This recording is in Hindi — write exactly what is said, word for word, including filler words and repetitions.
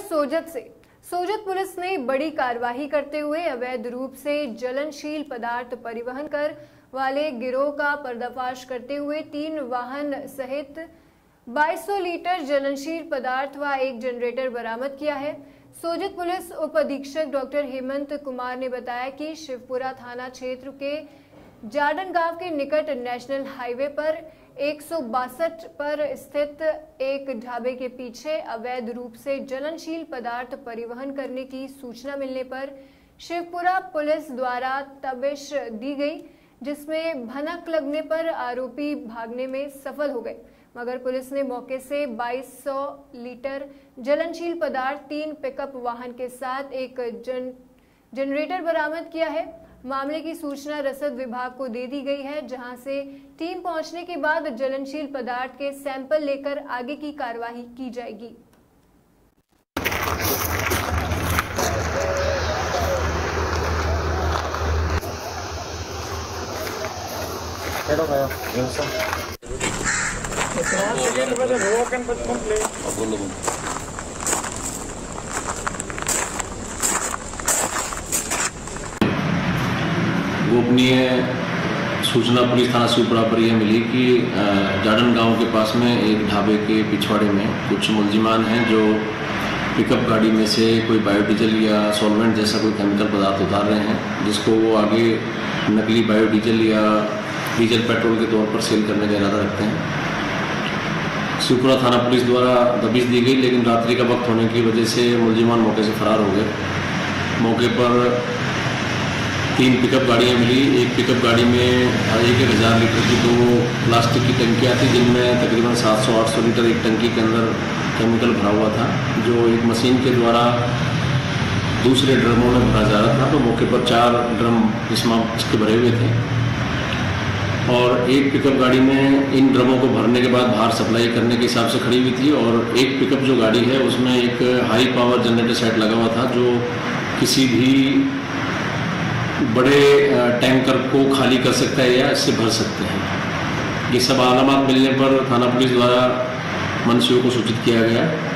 सोजत से सोजत पुलिस ने बड़ी कार्रवाई करते हुए अवैध रूप से ज्वलनशील पदार्थ परिवहन कर वाले गिरोह का पर्दाफाश करते हुए तीन वाहन सहित बाईस सौ लीटर ज्वलनशील पदार्थ व एक जनरेटर बरामद किया है। सोजत पुलिस उप अधीक्षक डॉक्टर हेमंत कुमार ने बताया कि शिवपुरा थाना क्षेत्र के जार्डन गांव के निकट नेशनल हाईवे पर एक सौ बासठ पर स्थित एक ढाबे के पीछे अवैध रूप से ज्वलनशील पदार्थ परिवहन करने की सूचना मिलने पर शिवपुरा पुलिस द्वारा तबिश दी गई, जिसमें भनक लगने पर आरोपी भागने में सफल हो गए, मगर पुलिस ने मौके से बाईस सौ लीटर ज्वलनशील पदार्थ, तीन पिकअप वाहन के साथ एक जन जनरेटर बरामद किया है। मामले की सूचना रसद विभाग को दे दी गई है, जहां से टीम पहुंचने के बाद ज्वलनशील पदार्थ के सैंपल लेकर आगे की कार्रवाई की जाएगी। गोपनीय सूचना पुलिस थाना शिवपुरा पर यह मिली कि जार्डन गांव के पास में एक ढाबे के पिछवाड़े में कुछ मुलजिमान हैं जो पिकअप गाड़ी में से कोई बायोडीजल या सॉल्वेंट जैसा कोई केमिकल पदार्थ उतार रहे हैं, जिसको वो आगे नकली बायोडीजल या डीजल पेट्रोल के तौर पर सेल करने का इरादा रखते हैं। शिवपुरा थाना पुलिस द्वारा दबिश दी गई, लेकिन रात्रि का वक्त होने की वजह से मुलजिमान मौके से फरार हो गए। मौके पर तीन पिकअप गाड़ियाँ मिली। एक पिकअप गाड़ी में एक एक हज़ार लीटर की दो प्लास्टिक की टंकियाँ थी, जिनमें तकरीबन सात सौ आठ सौ लीटर एक टंकी के अंदर केमिकल भरा हुआ था, जो एक मशीन के द्वारा दूसरे ड्रमों में भरा जा रहा था। तो मौके पर चार ड्रम इसमें इसके भरे हुए थे और एक पिकअप गाड़ी में इन ड्रमों को भरने के बाद बाहर सप्लाई करने के हिसाब से खड़ी हुई थी, और एक पिकअप जो गाड़ी है उसमें एक हाई पावर जनरेटर सेट लगा हुआ था, जो किसी भी बड़े टैंकर को खाली कर सकता है या इससे भर सकते हैं। ये सब आलामात मिलने पर थाना पुलिस द्वारा मंशियों को सूचित किया गया।